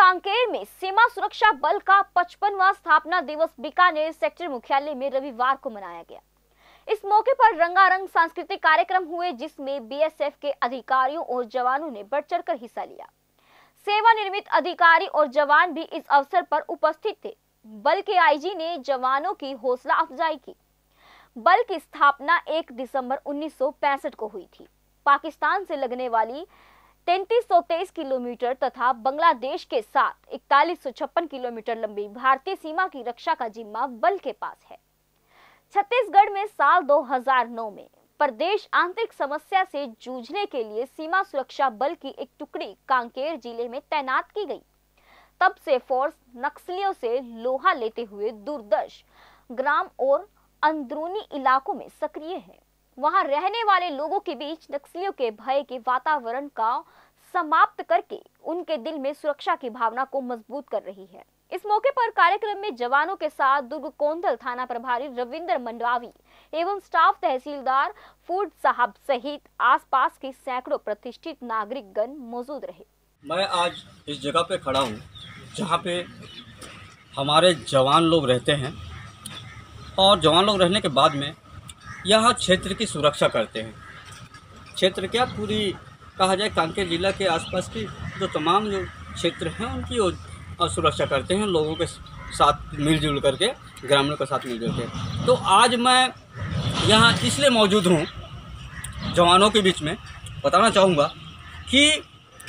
कांकेर में सीमा सुरक्षा बल का 55वां स्थापना दिवस बीकानेर सेक्टर मुख्यालय में रविवार को मनाया गया। इस मौके पर रंगारंग सांस्कृतिक कार्यक्रम हुए, जिसमें बीएसएफ के अधिकारियों और जवानों ने बढ़ चढ़कर हिस्सा लिया। सेवानिवृत्त अधिकारी और जवान भी इस अवसर पर उपस्थित थे। बल के आईजी ने जवानों की हौसला अफजाई की। बल की स्थापना 1 दिसंबर 1965 को हुई थी। पाकिस्तान से लगने वाली 3323 किलोमीटर तथा बांग्लादेश के साथ 4156 किलोमीटर लंबी भारतीय सीमा की रक्षा का जिम्मा बल के पास है। छत्तीसगढ़ में साल 2009 में प्रदेश आंतरिक समस्या से जूझने के लिए सीमा सुरक्षा बल की एक टुकड़ी कांकेर जिले में तैनात की गई। तब से फोर्स नक्सलियों से लोहा लेते हुए दूरदर्श ग्राम और अंदरूनी इलाकों में सक्रिय है। वहां रहने वाले लोगों के बीच नक्सलियों के भय के वातावरण का समाप्त करके उनके दिल में सुरक्षा की भावना को मजबूत कर रही है। इस मौके पर कार्यक्रम में जवानों के साथ दुर्ग कोंदल थाना प्रभारी रविंद्र मंडावी एवं स्टाफ तहसीलदार फूड साहब सहित आसपास के सैकड़ों प्रतिष्ठित नागरिकगण मौजूद रहे। मैं आज इस जगह पे खड़ा हूँ जहाँ पे हमारे जवान लोग रहते हैं और जवान लोग रहने के बाद में यह क्षेत्र की सुरक्षा करते हैं। क्षेत्र क्या, पूरी कहा जाए कांकेर जिला के आसपास की जो तमाम जो क्षेत्र हैं उनकी सुरक्षा करते हैं, लोगों के साथ मिलजुल करके, ग्रामीणों के साथ मिलजुल के। तो आज मैं यहाँ इसलिए मौजूद हूँ जवानों के बीच में, बताना चाहूँगा कि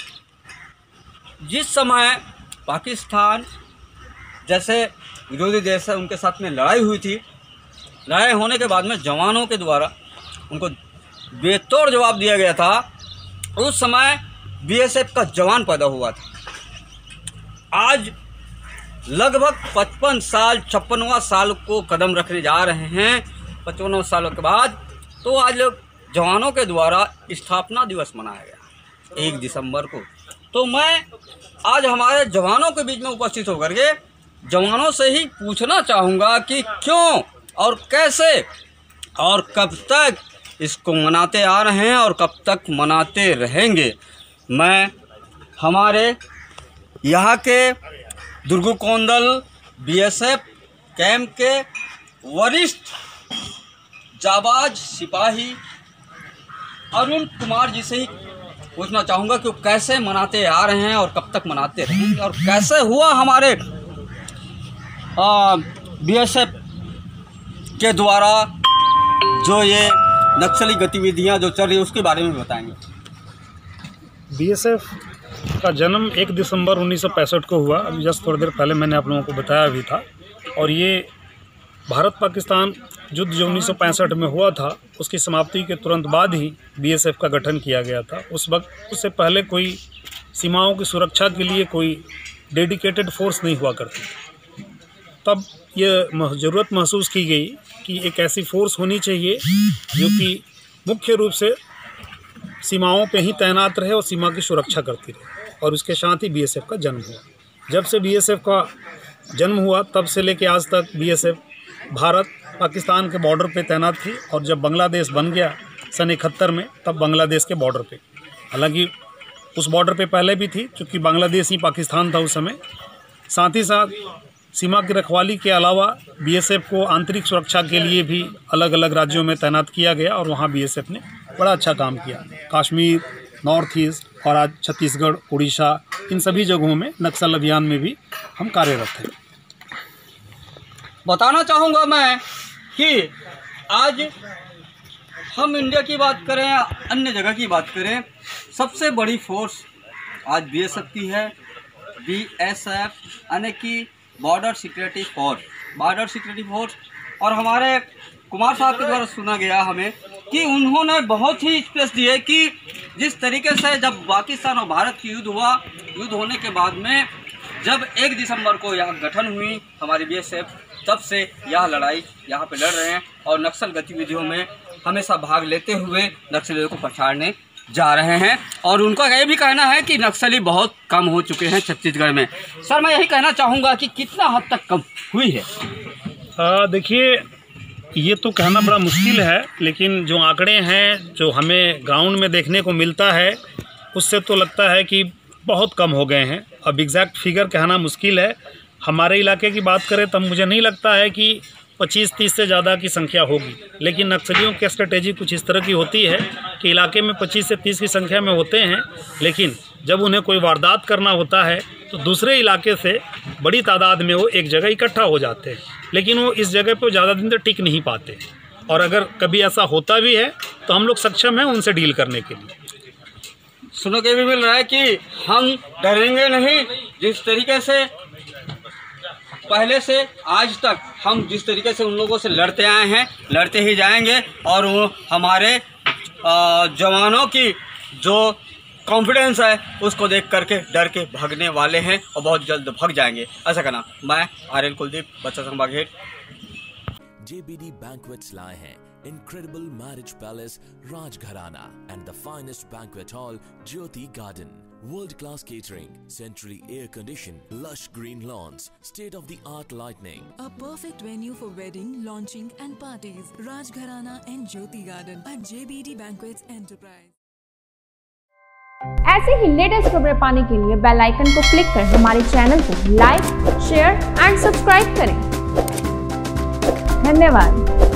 जिस समय पाकिस्तान जैसे विरोधी देश है उनके साथ में लड़ाई हुई थी, लड़ाई होने के बाद में जवानों के द्वारा उनको बेतोड़ जवाब दिया गया था। उस समय बीएसएफ का जवान पैदा हुआ था। आज लगभग 55 साल 56वां साल को कदम रखने जा रहे हैं। 55 सालों के बाद तो आज जवानों के द्वारा स्थापना दिवस मनाया गया 1 दिसंबर को। तो मैं आज हमारे जवानों के बीच में उपस्थित होकर के जवानों से ही पूछना चाहूँगा कि क्यों और कैसे और कब तक इसको मनाते आ रहे हैं और कब तक मनाते रहेंगे। मैं हमारे यहाँ के दुर्ग कोंदल बीएसएफ कैंप के वरिष्ठ जाबाज सिपाही अरुण कुमार जी से ही पूछना चाहूँगा कि वो कैसे मनाते आ रहे हैं और कब तक मनाते रहेंगे और कैसे हुआ हमारे बीएसएफ के द्वारा जो ये नक्सली गतिविधियां जो चल रही है उसके बारे में बताएंगे। बीएसएफ का जन्म 1 दिसंबर 1965 को हुआ। अभी जस्ट थोड़ी देर पहले मैंने आप लोगों को बताया भी था। और ये भारत पाकिस्तान युद्ध जो 1965 में हुआ था उसकी समाप्ति के तुरंत बाद ही बीएसएफ का गठन किया गया था। उस वक्त उससे पहले कोई सीमाओं की सुरक्षा के लिए कोई डेडिकेटेड फोर्स नहीं हुआ करती। तब ये ज़रूरत महसूस की गई कि एक ऐसी फोर्स होनी चाहिए जो कि मुख्य रूप से सीमाओं पे ही तैनात रहे और सीमा की सुरक्षा करती रहे। और उसके साथ ही बीएसएफ का जन्म हुआ। जब से बीएसएफ का जन्म हुआ तब से लेके आज तक बीएसएफ भारत पाकिस्तान के बॉर्डर पे तैनात थी। और जब बांग्लादेश बन गया सन 71 में, तब बांग्लादेश के बॉर्डर पे, हालांकि उस बॉर्डर पे पहले भी थी क्योंकि बांग्लादेश ही पाकिस्तान था उस समय। साथ ही साथ सीमा की रखवाली के अलावा बीएसएफ को आंतरिक सुरक्षा के लिए भी अलग अलग राज्यों में तैनात किया गया और वहाँ बीएसएफ ने बड़ा अच्छा काम किया। कश्मीर, नॉर्थ ईस्ट और आज छत्तीसगढ़, उड़ीसा, इन सभी जगहों में नक्सल अभियान में भी हम कार्यरत हैं। बताना चाहूँगा मैं कि आज हम इंडिया की बात करें या अन्य जगह की बात करें, सबसे बड़ी फोर्स आज बीएसएफ की है। बीएसएफ यानी कि बॉर्डर सिक्योरिटी फोर्स। और हमारे कुमार साहब के द्वारा सुना गया हमें कि उन्होंने बहुत ही स्पेस दी है कि जिस तरीके से जब पाकिस्तान और भारत की युद्ध हुआ, युद्ध होने के बाद में जब 1 दिसंबर को यहाँ गठन हुई हमारी बीएसएफ, तब से यह लड़ाई यहाँ पे लड़ रहे हैं और नक्सल गतिविधियों में हमेशा भाग लेते हुए नक्सलियों को पछाड़ने जा रहे हैं। और उनका यह भी कहना है कि नक्सली बहुत कम हो चुके हैं छत्तीसगढ़ में। सर, मैं यही कहना चाहूँगा कि कितना हद तक कम हुई है? देखिए, ये तो कहना बड़ा मुश्किल है, लेकिन जो आंकड़े हैं जो हमें ग्राउंड में देखने को मिलता है उससे तो लगता है कि बहुत कम हो गए हैं। अब एग्जैक्ट फिगर कहना मुश्किल है। हमारे इलाके की बात करें तब मुझे नहीं लगता है कि 25-30 से ज़्यादा की संख्या होगी, लेकिन नक्सलियों की स्ट्रेटेजी कुछ इस तरह की होती है कि इलाके में 25 से 30 की संख्या में होते हैं, लेकिन जब उन्हें कोई वारदात करना होता है तो दूसरे इलाके से बड़ी तादाद में वो एक जगह इकट्ठा हो जाते हैं, लेकिन वो इस जगह पर ज़्यादा दिन तक टिक नहीं पाते। और अगर कभी ऐसा होता भी है तो हम लोग सक्षम हैं उनसे डील करने के लिए। सुनने के भी मिल रहा है कि हम डरेंगे नहीं। जिस तरीके से पहले से आज तक हम जिस तरीके से उन लोगों से लड़ते आए हैं, लड़ते ही जाएंगे, और वो हमारे जवानों की जो कॉन्फिडेंस है उसको देख करके डर के भागने वाले हैं और बहुत जल्द भाग जाएंगे। ऐसा कहना मैं आर्यन कुलदीप, बच्चा संघ बागेट। JBD Banquets लाए हैं incredible marriage palace Rajgharana and the finest banquet hall Jyoti Garden. World-class catering, centrally air-conditioned, lush green lawns, state-of-the-art lighting. A perfect venue for wedding, launching and parties. Rajgharana and Jyoti Garden at JBD Banquets Enterprise. ऐसे ही latest खबरें पाने के लिए bell icon को click कर हमारे channel को like, share and subscribe करें। धन्यवाद।